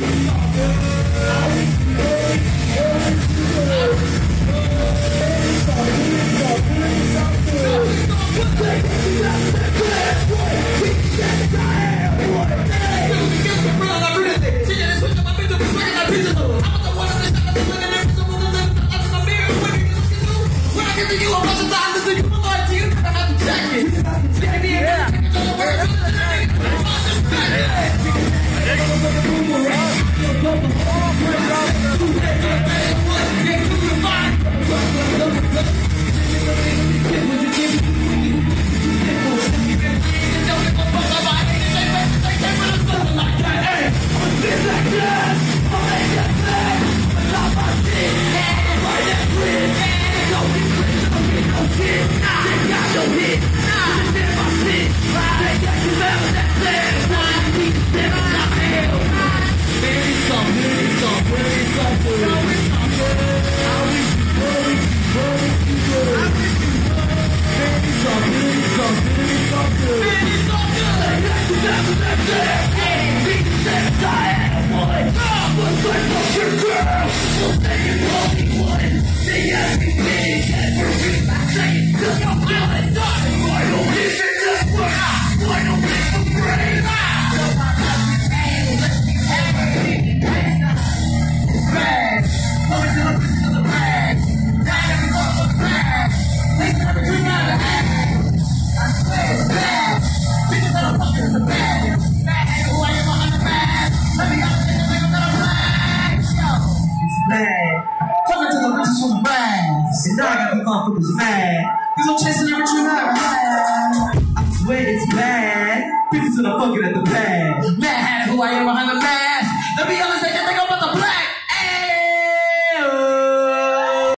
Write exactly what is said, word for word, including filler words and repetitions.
Coming to the riches from the rags, and now I got the motherfuckers mad. Cause I'm chasing every dream I had. I swear it's bad. Bitches are fucking at the pad. Mad who I am behind the bag.